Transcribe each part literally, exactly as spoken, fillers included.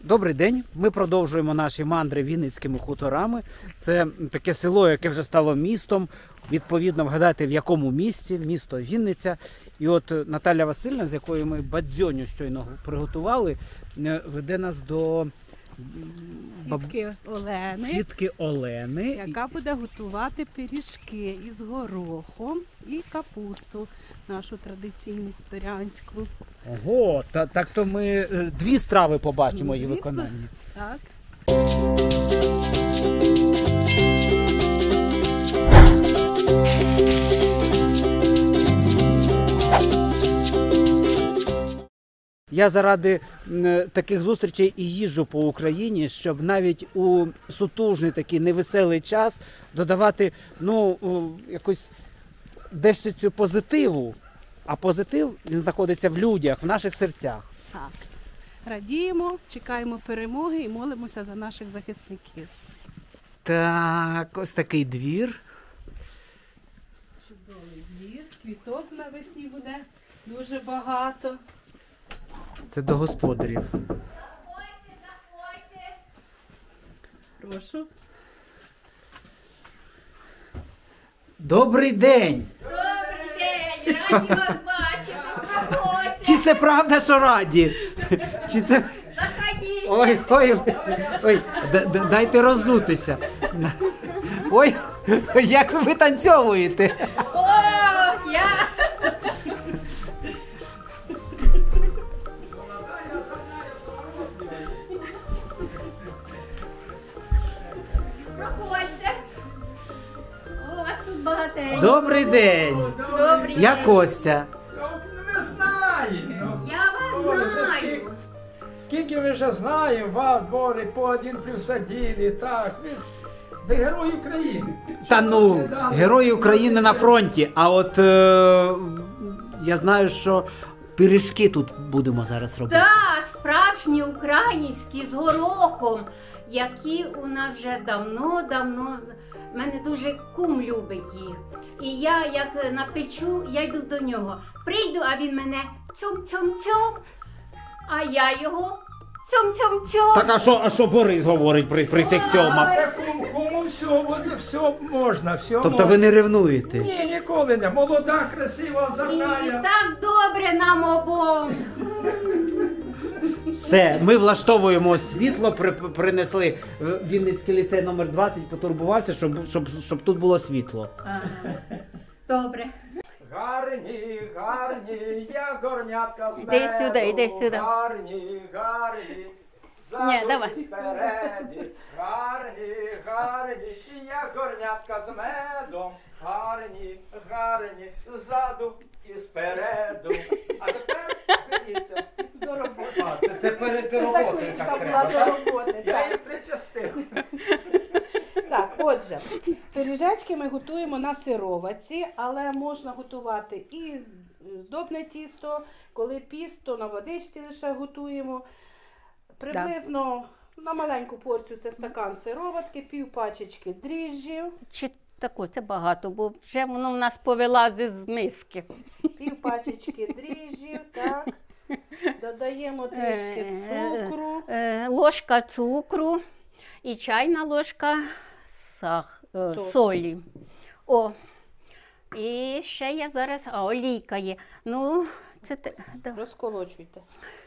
Добрий день. Ми продовжуємо наші мандри Вінницькими хуторами. Це таке село, яке вже стало містом. Відповідно, вгадайте, в якому місті. Місто Вінниця. І от Наталя Васильівна, з якою ми бадзьоню щойно приготували, веде нас до баб... Тітки Олени, тітки Олени, яка буде готувати пиріжки із горохом і капусту, нашу традиційну хуторянську. Ого, та, так то ми е, дві страви побачимо Ну, її звісно. виконанні. Так. Я заради м, таких зустрічей і їжджу по Україні, щоб навіть у сутужний такий невеселий час додавати, ну, о, якось дещо цю позитиву. А позитив, він знаходиться в людях, в наших серцях. Так. Радіємо, чекаємо перемоги і молимося за наших захисників. Так, ось такий двір. Чудовий двір, квіток навесні буде дуже багато. Це до господарів. Прошу. Добрий день! Добрий день! Раді вас бачити! Проходьте! Чи це правда, що раді? Чи це... Заходіть! Ой, ой, ой, д- д- дайте роззутися. Ой, як ви витанцьовуєте. О, я... Проходьте! О, вас тут багатенько. Добрий день. Добрий Я день. Костя. Ну, ми знаємо. Я вас Боже, вже знаю. скільки, скільки ми вже знаємо вас, Боже, по один плюс один, і так. Ви, ви герої України. Та ну, Недавно- герої України на фронті. А от е, я знаю, що пиріжки тут будемо зараз робити. Так, справжні українські з горохом, які у нас вже давно-давно. Мене дуже кум любить їх. І я, як напечу, я йду до нього. Прийду, а він мене цьом-цьом-цьом, а я його цьом-цьом-цьом. Так, а що, а що Борис говорить при, при цих цьомах? Це кому, кому все, возле, все можна, все Тобто можна. ви не ревнуєте? Ні, ніколи не. Молода, красива, І озорная. так добре нам обом. Все, ми влаштовуємо світло, при, принесли Вінницький ліцей номер двадцять, потурбувався, щоб, щоб, щоб тут було світло. Ага. Добре. Гарні, гарні, я горнятка з Іди меду. сюди, іди сюди. Гарні, гарні, ззаду Ні, давай. і спереді. Гарні, гарні, я горнятка з медом. Гарні, гарні, ззаду і спереду. А тепер беріться до роботи. А, це, це перед роботою так була до роботи. Я Так. її причастив. Так, отже, пиріжечки ми готуємо на сироватці, але можна готувати і з- здобне тісто, коли піст, то на водичці лише готуємо. Приблизно на маленьку порцію це стакан сироватки, пів пачечки дріжджів, Чи тако, це багато, бо вже воно в нас повилазить з миски. пів пачечки дріжджів, так. Додаємо трішки цукру. Е, Ложка цукру і чайна ложка сах, е, Цукру. солі. О, і ще я зараз, а олійка є. Ну, це те- да. Розколочуйте.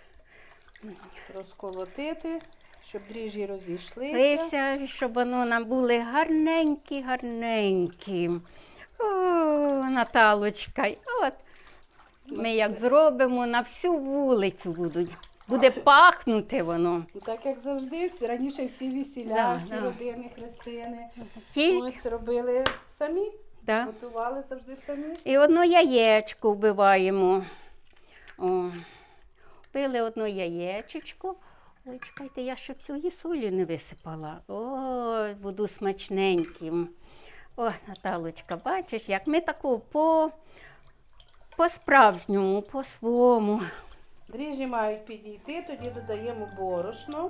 Розколотити, щоб дріжджі розійшлися. Лися, щоб воно нам були гарненькі, гарненькі. О, Наталочка, от ми як зробимо, на всю вулицю будуть. Буде пахнути воно. Ну, так як завжди, всі- раніше всі весіля, Да, всі да. родини, хрестини. Тільки, Ось робили самі, да. готували завжди самі. І одно яєчко вбиваємо. О, вбили одно яєчечко. Ой, чекайте, я ще всього солі не висипала. Ой, буду смачненьким. О, Наталочка, бачиш, як ми таку по, по-справжньому, по-своєму. Дріжджі мають підійти, тоді додаємо борошно.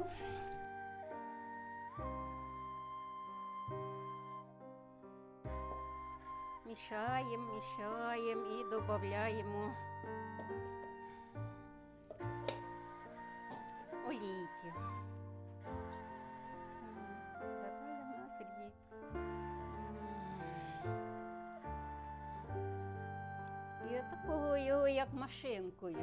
Мішаємо, мішаємо і додаємо олійки. як машинкою.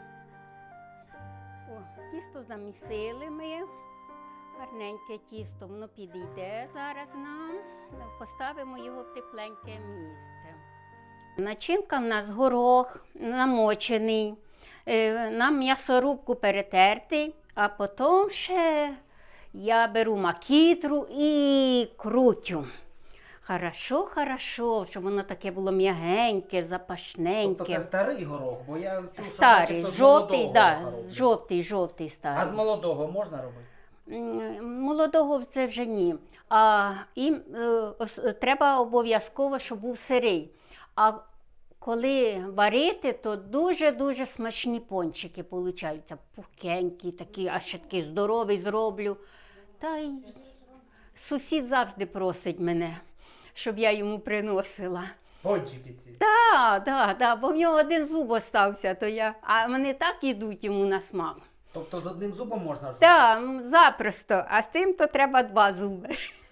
О, тісто замісили ми. Гарненьке тісто, воно підійде зараз нам. Поставимо його в тепленьке місце. Начинка в нас горох намочений, е, на м'ясорубку перетертий, а потім ще я беру макітру і крутю. Хорошо, хорошо, щоб воно таке було м'ягеньке, запашненьке. Тобто це старий горох, бо я чув, що Старий, начебто з жовтий, молодого да, гороха роблять. жовтий, жовтий старий. А з молодого можна робити? М, Молодого це вже ні. А їм е, ос- треба обов'язково, щоб був сирий. А коли варити, то дуже-дуже смачні пончики получаються. Пухкенькі, такі, аж ще такий здоровий зроблю. Та й сусід завжди просить мене, щоб я йому приносила. Пончики ці. Так, так, так, бо в нього один зуб остався, то я, а вони так ідуть йому на смак. Тобто з одним зубом можна ж? Так, м, запросто, а з цим то треба два зуби.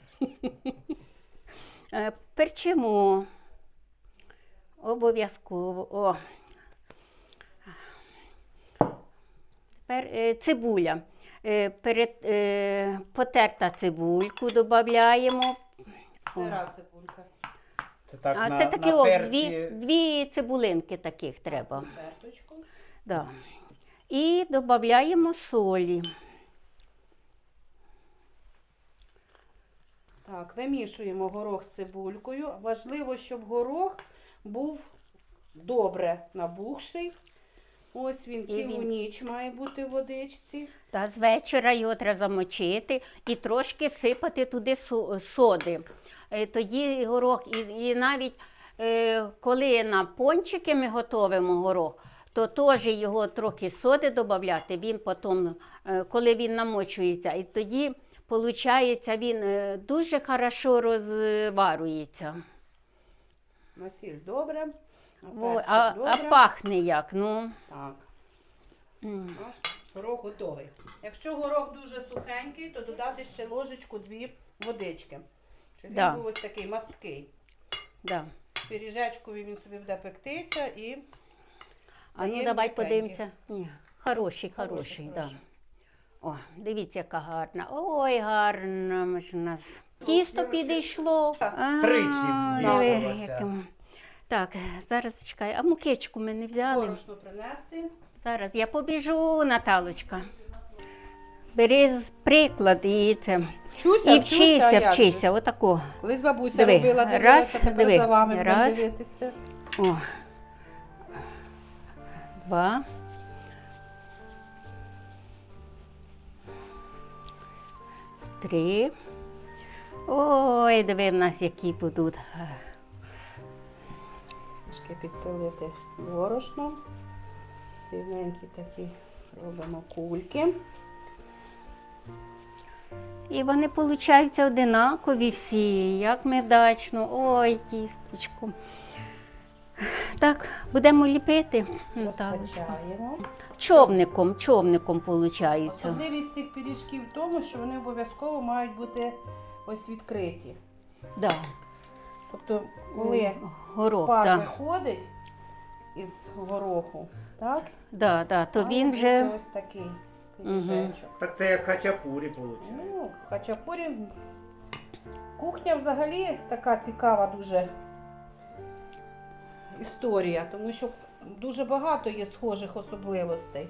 Е, Перчимо. Обов'язково. О. Тепер е, цибуля. Е, Перед, е, потерта цибульку додаємо. Сира цибулька. Це так А на, це такі на о, терці. дві, дві цибулинки таких треба. Терточку. Да. І додаємо солі. Так, вимішуємо горох з цибулькою. Важливо, щоб горох був добре набухший. Ось він І цілу він- ніч має бути в водичці. Та з вечора його треба замочити і трошки всипати туди со- соди. Е, Тоді горох, і, і навіть е, коли на пончики ми готуємо горох, то теж його трохи соди додати, він потім, е, коли він намочується, і тоді, виходить, він е, дуже хорошо розварюється. На сіль добре. На Во, перчик А, добре. а пахне як, ну. Так, м. наш горох готовий. Якщо горох дуже сухенький, то додати ще ложечку-дві водички. Щоб Да. він був ось такий масткий. Да. Пиріжечкові він собі буде пектися і А ну стає давай м'якенький. подивимося. Ні, хороший, Хороший, хороший, да. хороший. О, дивіться, яка гарна. Ой, гарна ж у нас. Тісто підійшло. А, Тричі диви, змішалося. як там. Так, зараз чекай, а мукичку ми не взяли. Борошно принести. Зараз я побіжу, Наталочка. Бери з приклад і це. Вчуся, І вчуся, а вчися, як же? вчися, отако. Колись бабуся Диви, робила, раз, дивилася, тепер диви, за вами будемо раз. дивитися. О. Два. Три. Ой, диви в нас які будуть. Трішки підпилити борошно. Рівненькі такі робимо кульки. І вони виходять одинакові всі, як медачно. Ой, тісточку. Так, будемо ліпити. Наталочка. Розкачаємо. Човником, човником виходить. Особливість цих пиріжків в тому, що вони обов'язково мають бути ось відкриті. Да. Тобто, коли Горох, пар да. виходить із гороху, так? Да, да, то має він бути вже ось такий пиріжечок. Так це як хачапурі виходить. Ну, хачапурі. Кухня взагалі така цікава дуже історія, тому що дуже багато є схожих особливостей.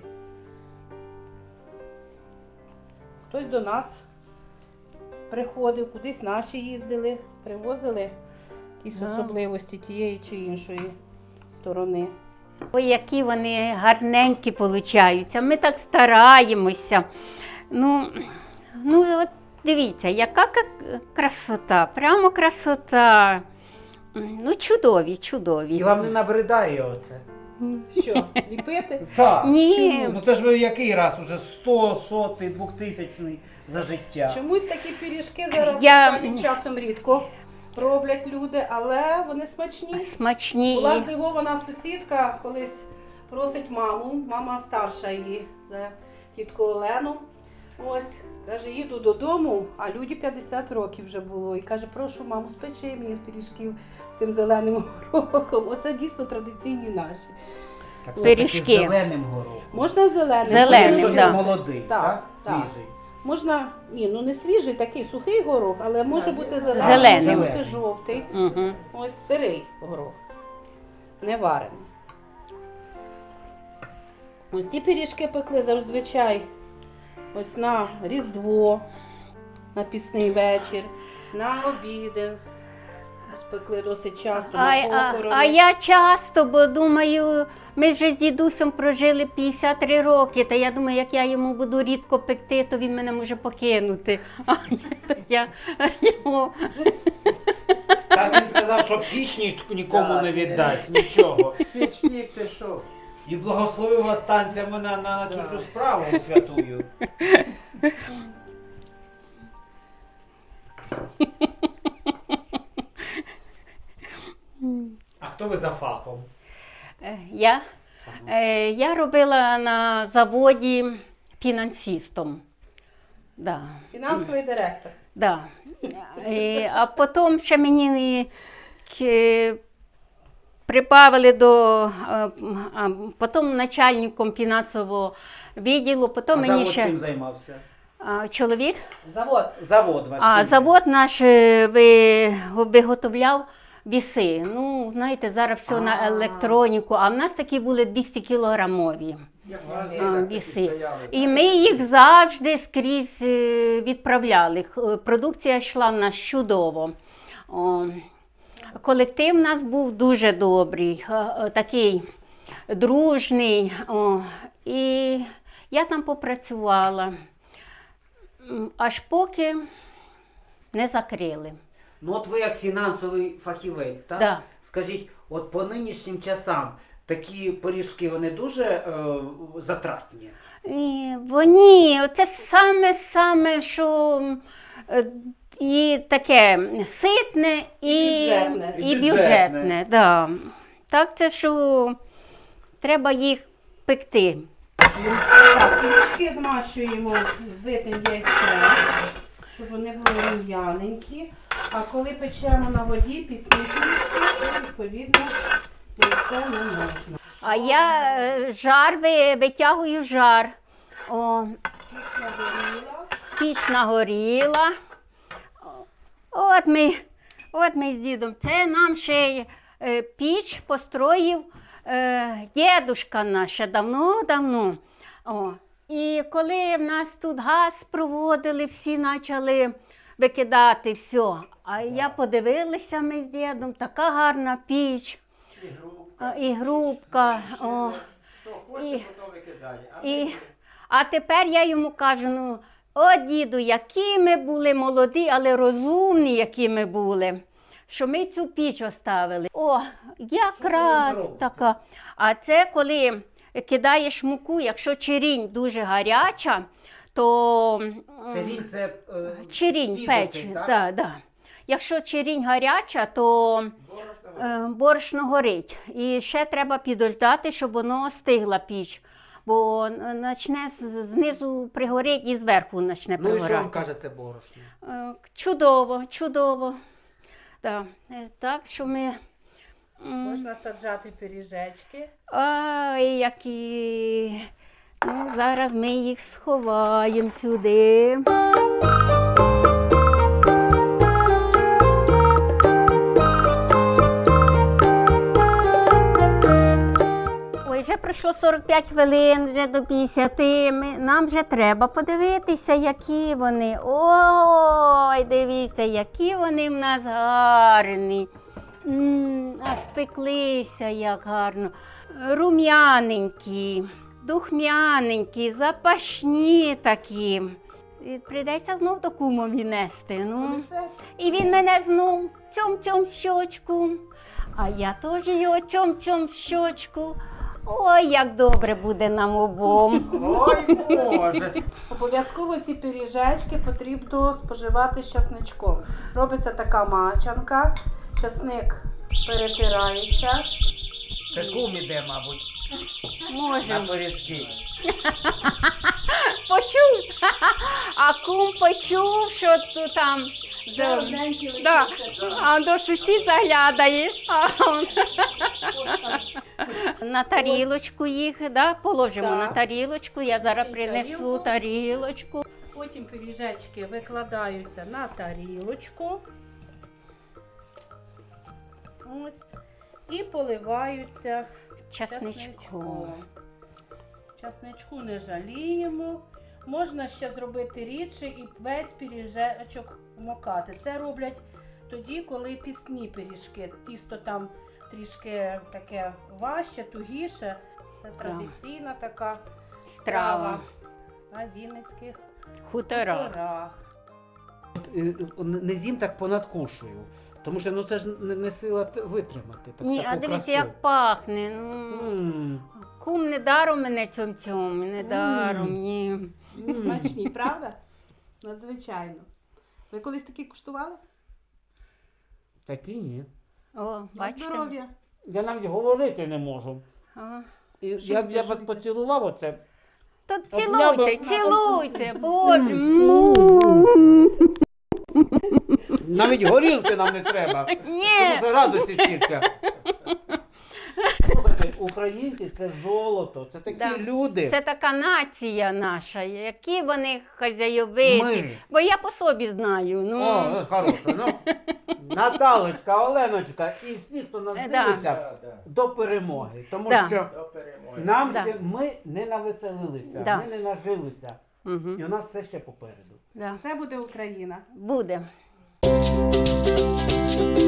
Хтось до нас приходив, кудись наші їздили, привозили якісь Да. особливості тієї чи іншої сторони. Ой, які вони гарненькі получаються. Ми так стараємося. Ну, ну от дивіться, яка ка- красота, прямо красота. Ну, чудові, чудові. І вам не набридає оце? Що, ліпити? Так. Ні. Ну це ж ви який раз уже сто, сотий, двохтисячний за життя. Чомусь такі пиріжки зараз Я- останнім часом рідко роблять люди, але вони смачні. Смачні. Була і- здивована сусідка, колись просить маму, мама старша її, це тітку Олену. Ось, каже, їду додому, а люди п'ятдесят років вже було. І каже, прошу, маму, спечи мені з пиріжків з цим зеленим горохом. Оце дійсно традиційні наші. Так, пиріжки. все-таки зеленим горохом. Можна зеленим. Зеленим, Якщо можна- він да. молодий, Так, так? так. Свіжий. Можна, ні, ну не свіжий, такий сухий горох, але може бути зелений, Зелений. може бути жовтий. Угу. Ось сирий горох, не варений. Ось ці пиріжки пекли зазвичай ось на Різдво, на пісний вечір, на обіди. Ось пекли досить часто, А, на а, похорони. а я часто, бо думаю, ми вже з дідусем прожили п'ятдесят три роки, та я думаю, як я йому буду рідко пекти, то він мене може покинути. А я, то я його... Так він сказав, що піч ні- нікому не віддасть, нічого. Пічник ти що? І благословив вас танцями на, на, на цю всю справу святую. А хто ви за фахом? Е, Я, е, я робила на заводі фінансистом. Да. Фінансовий директор. Да. Е, А потім ще мені е, прибавили до е, а потім начальником фінансового відділу, потім А мені завод ще чим займався? а, чоловік. Завод. Завод ваш. А чим? завод наш е, ви, виготовляв віси. Ну, знаєте, зараз все на А. електроніку, а в нас такі були двісті кілограмові. Як А, врази, так такі віси. стояли. І ми їх завжди скрізь е, відправляли. Х- Продукція йшла в нас чудово. О, колектив у нас був дуже добрий, е, е, такий дружний. О, і я там попрацювала, М, аж поки не закрили. Ну от ви як фінансовий фахівець, так? Да. Скажіть, от по нинішнім часам такі пиріжки, вони дуже е, затратні? І вони, це саме-саме, що е, і таке ситне, і Бюджетне. і І бюджетне. бюджетне. Да. Так, це що треба їх пекти. Так, пиріжки змащуємо збитим яйцем, щоб вони були рум'яненькі. А коли печемо на воді, пісні пиріжки, то відповідно яйце не можна. А я е, жар ви- витягую жар. О, Нагоріла. піч нагоріла. От ми, от ми з дідом. Це нам ще е, піч построїв е, дідушка наш ще давно-давно. О. І коли в нас тут газ проводили, всі почали викидати все. А я подивилася ми з дідом, така гарна піч. І грубка. А, і грубка. О. Що хоче, І- потім викидає. А І, ми- а тепер я йому кажу, ну, о, діду, які ми були молоді, але розумні, які ми були, що ми цю піч оставили. О, якраз робите? така. А це коли кидаєш муку, якщо черінь дуже гаряча, то м, Черінь це е, черінь спів печ. оцей, так? Да, да. Якщо черінь гаряча, то Борошно е, борошно горить. І ще треба підождати, щоб воно стигла піч. Бо е, почне з- знизу пригорить і зверху почне Ну і що вам пригорати. каже це борошно? Е, Чудово, чудово. Да. Е, Так, що ми. м, Можна саджати пиріжечки. Ай, які. Ну, зараз ми їх сховаємо сюди. Ой, вже пройшло сорок п'ять хвилин, вже до п'ятдесяти. Ми, нам вже треба подивитися, які вони. Ой, дивіться, які вони в нас гарні. М, А спеклися як гарно. Рум'яненькі, духмяненькі, запашні такі. І прийдеться знов до кумові нести. Ну. Все. І він мене знов цьом-цьом в щочку, а я теж його цьом-цьом в щочку. Ой, як добре буде нам обом. Ой, Боже! Обов'язково ці пиріжечки потрібно споживати з часничком. Робиться така мачанка, часник перетирається. Це кум іде, мабуть, на Можемо. пиріжки. Почув. А кум почув, що то там Вже одненький Да. лишився. А до сусід заглядає. А он- На тарілочку їх, да, положимо Так. на тарілочку. Я зараз Цю принесу тарілку. тарілочку. Потім пиріжечки викладаються на тарілочку. Ось. І поливаються Часничком. часничком. Часничку не жаліємо. Можна ще зробити рідше і весь пиріжечок вмокати. Це роблять тоді, коли пісні пиріжки. Тісто там трішки таке важче, тугіше. Це традиційна така Страва. на вінницьких Хутора. горах. Е, Не з'їм так понадкушую. Тому що ну це ж не, не сила т- витримати. Так, Ні, таку а дивіться, красу. як пахне. Ну, М, кум не даром мене цьом-цьом, не даром, ні. м. Смачні, правда? Надзвичайно. Ви колись такі куштували? Такі ні. О, На бачите? здоров'я. Я навіть говорити не можу. А. І я, Жуйте, я вас жуйте. поцілував оце. То Обняв би- цілуйте, цілуйте, боже. Навіть горілки нам не треба. Тому Ні, що радості стільки. Слухайте, українці це золото, це такі Да. люди. це така нація наша, які вони хазяйовиті. Ми. Бо я по собі знаю. Ну, О, е, хороше. Ну, Наталочка, Оленочка і всі, хто нас Е, да. дивиться, до перемоги. Тому Да. що До перемоги. нам Да. ще ми не навеселилися, Да. ми не нажилися. угу. І у нас все ще попереду. Да. Все буде Україна. Буде.